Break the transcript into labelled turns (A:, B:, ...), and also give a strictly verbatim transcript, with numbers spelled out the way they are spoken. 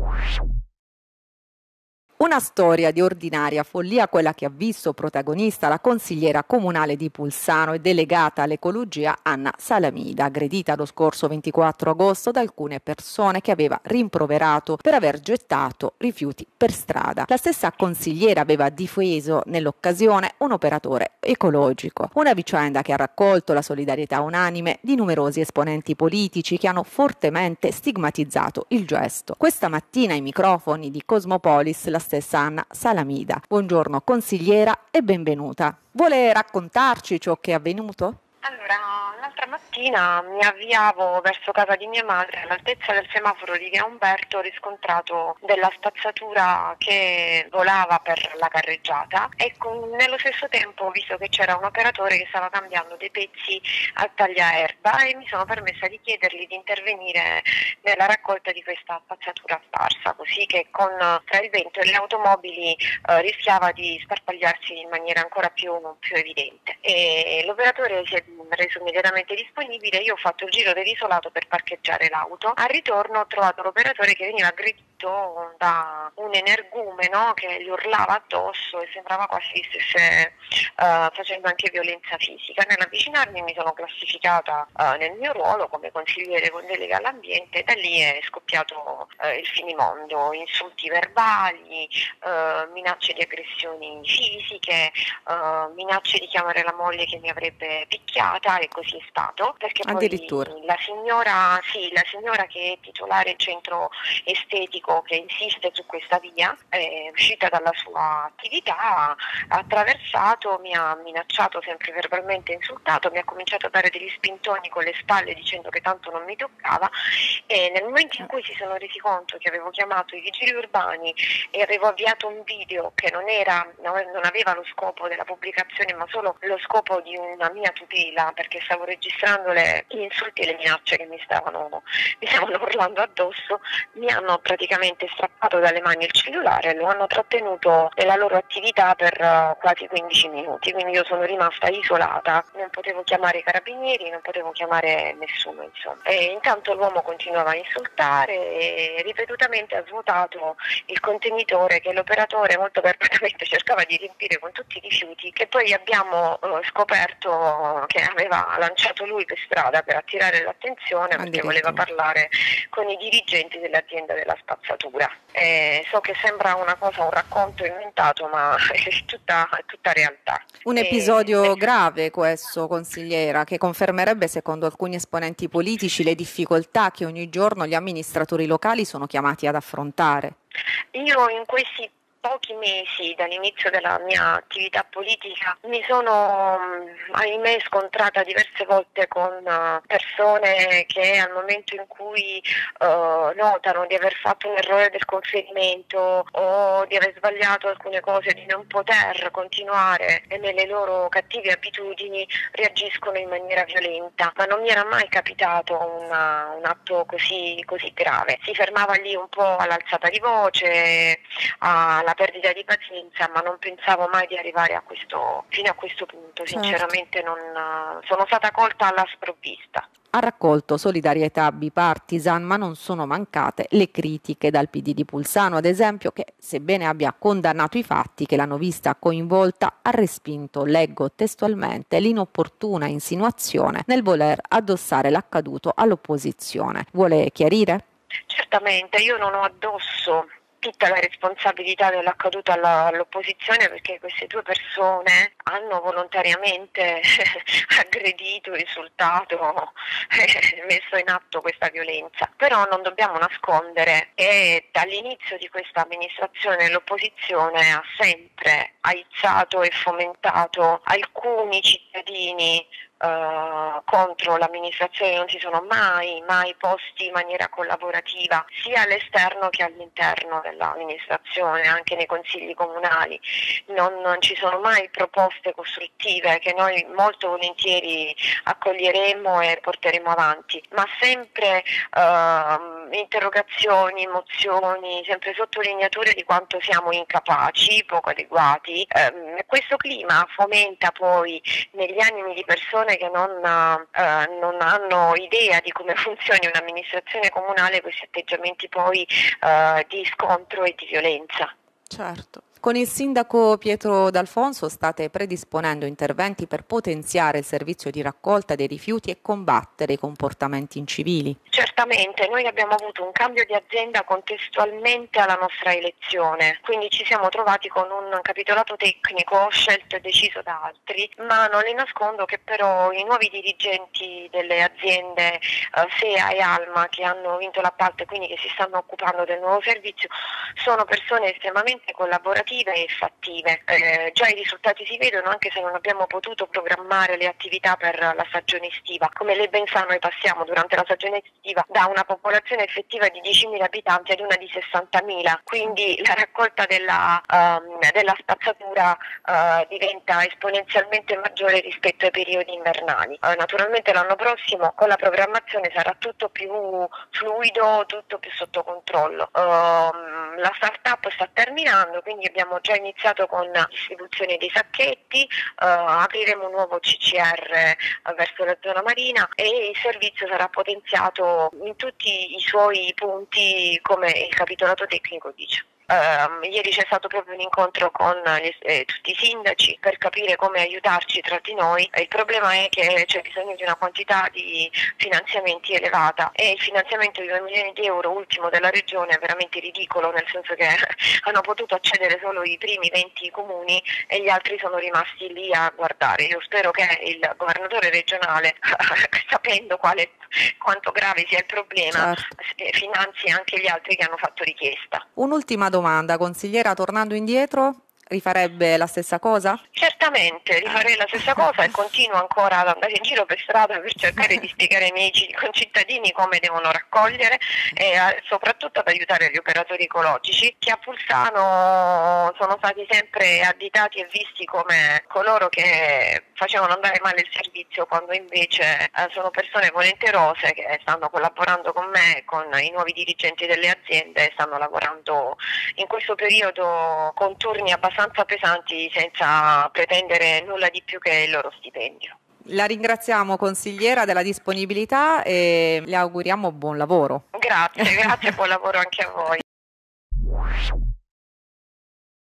A: Una storia di ordinaria follia, quella che ha visto protagonista la consigliera comunale di Pulsano e delegata all'ecologia Anna Salamida, aggredita lo scorso ventiquattro agosto da alcune persone che aveva rimproverato per aver gettato rifiuti per strada. La stessa consigliera aveva difeso nell'occasione un operatore ecologico, una vicenda che ha raccolto la solidarietà unanime di numerosi esponenti politici che hanno fortemente stigmatizzato il gesto. Questa mattina ai microfoni di Cosmopolis la stessa Anna Salamida. Buongiorno consigliera e benvenuta. Vuole raccontarci ciò che è avvenuto?
B: Allora, l'altra mattina mi avviavo verso casa di mia madre, all'altezza del semaforo di via Umberto ho riscontrato della spazzatura che volava per la carreggiata e con, nello stesso tempo ho visto che c'era un operatore che stava cambiando dei pezzi a tagliaerba e mi sono permessa di chiedergli di intervenire nella raccolta di questa spazzatura sparsa, così che con tra il vento e le automobili eh, rischiava di sparpagliarsi in maniera ancora più, più evidente. E l'operatore si è reso immediatamente disponibile, io ho fatto il giro dell'isolato per parcheggiare l'auto. Al ritorno ho trovato l'operatore che veniva aggredito da un energumeno che gli urlava addosso e sembrava quasi che stesse uh, facendo anche violenza fisica. Nell'avvicinarmi mi sono classificata uh, nel mio ruolo come consigliere con delega all'ambiente e da lì è scoppiato uh, il finimondo, insulti verbali, uh, minacce di aggressioni fisiche, uh, minacce di chiamare la moglie che mi avrebbe picchiata e così è stato, perché poi la signora, sì, la signora che è titolare del centro estetico che insiste su questa via, è uscita dalla sua attività, ha attraversato, mi ha minacciato sempre verbalmente, insultato, mi ha cominciato a dare degli spintoni con le spalle dicendo che tanto non mi toccava e nel momento in cui si sono resi conto che avevo chiamato i vigili urbani e avevo avviato un video che non era, non aveva lo scopo della pubblicazione ma solo lo scopo di una mia tutela, perché stavo registrando le, gli insulti e le minacce che mi stavano, mi stavano urlando addosso, mi hanno praticamente strappato dalle mani il cellulare e lo hanno trattenuto nella loro attività per uh, quasi quindici minuti, quindi io sono rimasta isolata, non potevo chiamare i carabinieri, non potevo chiamare nessuno insomma. E intanto l'uomo continuava a insultare e ripetutamente ha svuotato il contenitore che l'operatore molto perfettamente cercava di riempire con tutti i rifiuti che poi abbiamo uh, scoperto che aveva lanciato lui per strada per attirare l'attenzione perché voleva parlare con i dirigenti dell'azienda della spazzatura. Eh, so che sembra una cosa, un racconto inventato, ma è tutta, è tutta realtà.
A: Un episodio eh, grave questo, consigliera, che confermerebbe secondo alcuni esponenti politici le difficoltà che ogni giorno gli amministratori locali sono chiamati ad affrontare.
B: Io in questi pochi mesi dall'inizio della mia attività politica mi sono ahimè scontrata diverse volte con persone che al momento in cui uh, notano di aver fatto un errore del conferimento o di aver sbagliato alcune cose, di non poter continuare nelle loro cattive abitudini, reagiscono in maniera violenta, ma non mi era mai capitato una, un atto così, così grave. Si fermava lì un po' all'alzata di voce, alla perdita di pazienza, ma non pensavo mai di arrivare a questo, fino a questo punto, sinceramente non, sono stata colta alla sprovvista.
A: Ha raccolto solidarietà bipartisan, ma non sono mancate le critiche dal P D di Pulsano, ad esempio, che sebbene abbia condannato i fatti che l'hanno vista coinvolta, ha respinto, leggo testualmente, l'inopportuna insinuazione nel voler addossare l'accaduto all'opposizione. Vuole chiarire?
B: Certamente, io non ho addosso tutta la responsabilità dell'accaduto all'opposizione perché queste due persone hanno volontariamente aggredito, insultato, messo in atto questa violenza. Però non dobbiamo nascondere che dall'inizio di questa amministrazione l'opposizione ha sempre aizzato e fomentato alcuni cittadini Uh, contro l'amministrazione, non si sono mai, mai posti in maniera collaborativa sia all'esterno che all'interno dell'amministrazione, anche nei consigli comunali. Non, non ci sono mai proposte costruttive che noi molto volentieri accoglieremo e porteremo avanti, ma sempre uh, interrogazioni, mozioni, sempre sottolineature di quanto siamo incapaci, poco adeguati. Eh, questo clima fomenta poi negli animi di persone che non, eh, non hanno idea di come funzioni un'amministrazione comunale questi atteggiamenti poi eh, di scontro e di violenza.
A: Certo. Con il sindaco Pietro D'Alfonso state predisponendo interventi per potenziare il servizio di raccolta dei rifiuti e combattere i comportamenti incivili.
B: Certamente, noi abbiamo avuto un cambio di azienda contestualmente alla nostra elezione, quindi ci siamo trovati con un capitolato tecnico scelto e deciso da altri, ma non le nascondo che però i nuovi dirigenti delle aziende eh, S E A e Alma che hanno vinto l'appalto e quindi che si stanno occupando del nuovo servizio sono persone estremamente collaborative e fattive. Eh, già i risultati si vedono anche se non abbiamo potuto programmare le attività per la stagione estiva. Come lei ben sa, noi passiamo durante la stagione estiva da una popolazione effettiva di diecimila abitanti ad una di sessantamila, quindi la raccolta della, um, della spazzatura uh, diventa esponenzialmente maggiore rispetto ai periodi invernali. Uh, naturalmente l'anno prossimo con la programmazione sarà tutto più fluido, tutto più sotto controllo. Uh, la start-up sta terminando, quindi abbiamo già iniziato con la distribuzione dei sacchetti, uh, apriremo un nuovo C C R uh, verso la zona marina e il servizio sarà potenziato in tutti i suoi punti come il capitolato tecnico dice. Uh, ieri c'è stato proprio un incontro con gli, eh, tutti i sindaci per capire come aiutarci tra di noi. Il problema è che c'è bisogno di una quantità di finanziamenti elevata e il finanziamento di due milioni di euro ultimo della regione è veramente ridicolo, nel senso che hanno potuto accedere solo i primi venti comuni e gli altri sono rimasti lì a guardare. Io spero che il governatore regionale, sapendo quale, quanto grave sia il problema, certo, finanzi anche gli altri che hanno fatto richiesta.
A: Un'ultima domanda, consigliera, tornando indietro, rifarebbe la stessa cosa?
B: Certamente, rifarei la stessa cosa e continuo ancora ad andare in giro per strada per cercare di spiegare ai miei concittadini come devono raccogliere e a, soprattutto ad aiutare gli operatori ecologici che a Pulsano sono stati sempre additati e visti come coloro che facevano andare male il servizio, quando invece eh, sono persone volenterose che stanno collaborando con me e con i nuovi dirigenti delle aziende e stanno lavorando in questo periodo con turni abbastanza pesanti senza pretendere nulla di più che il loro stipendio.
A: La ringraziamo consigliera della disponibilità e le auguriamo buon lavoro.
B: Grazie, grazie e buon lavoro anche a voi.